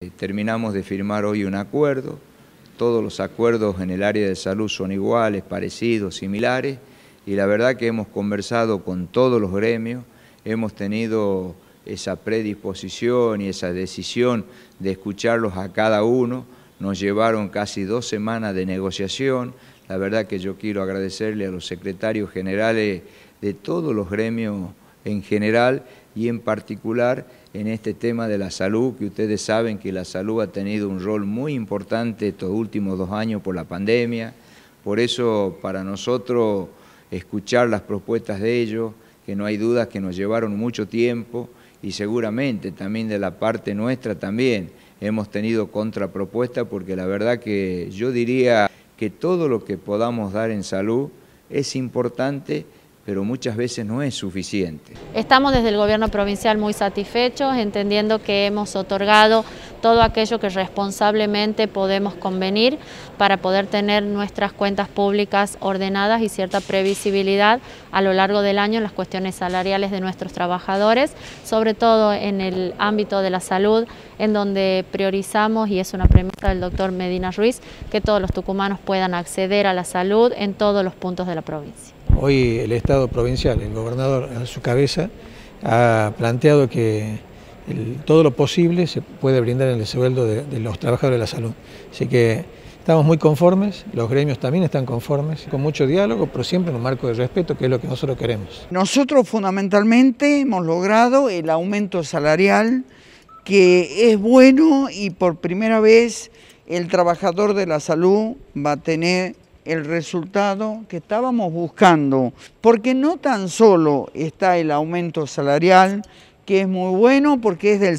Terminamos de firmar hoy un acuerdo. Todos los acuerdos en el área de salud son iguales, parecidos, similares, y la verdad que hemos conversado con todos los gremios, hemos tenido esa predisposición y esa decisión de escucharlos a cada uno. Nos llevaron casi 2 semanas de negociación. La verdad que yo quiero agradecerle a los secretarios generales de todos los gremios en general y en particular en este tema de la salud, que ustedes saben que la salud ha tenido un rol muy importante estos últimos 2 años por la pandemia. Por eso para nosotros escuchar las propuestas de ellos, que no hay dudas que nos llevaron mucho tiempo, y seguramente también de la parte nuestra también hemos tenido contrapropuestas, porque la verdad que yo diría que todo lo que podamos dar en salud es importante, pero muchas veces no es suficiente. Estamos desde el gobierno provincial muy satisfechos, entendiendo que hemos otorgado todo aquello que responsablemente podemos convenir para poder tener nuestras cuentas públicas ordenadas y cierta previsibilidad a lo largo del año en las cuestiones salariales de nuestros trabajadores, sobre todo en el ámbito de la salud, en donde priorizamos, y es una premisa del doctor Medina Ruiz, que todos los tucumanos puedan acceder a la salud en todos los puntos de la provincia. Hoy el Estado provincial, el gobernador a su cabeza, ha planteado que todo lo posible se puede brindar en el sueldo de los trabajadores de la salud. Así que estamos muy conformes, los gremios también están conformes, con mucho diálogo, pero siempre en un marco de respeto, que es lo que nosotros queremos. Nosotros fundamentalmente hemos logrado el aumento salarial, que es bueno, y por primera vez el trabajador de la salud va a tener el resultado que estábamos buscando, porque no tan solo está el aumento salarial, que es muy bueno porque es del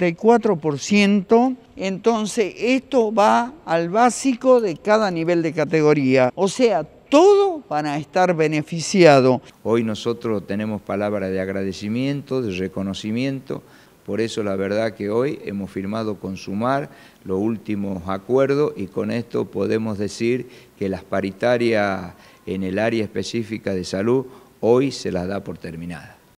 74%, entonces esto va al básico de cada nivel de categoría, o sea, todos van a estar beneficiados. Hoy nosotros tenemos palabras de agradecimiento, de reconocimiento. Por eso la verdad que hoy hemos firmado con SUMAR los últimos acuerdos, y con esto podemos decir que las paritarias en el área específica de salud hoy se las da por terminadas.